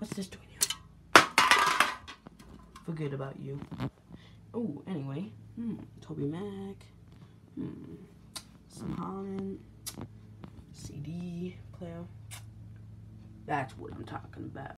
What's this doing here? Forget about you. Oh, anyway. Toby Mac. Some Holland. CD player. That's what I'm talking about.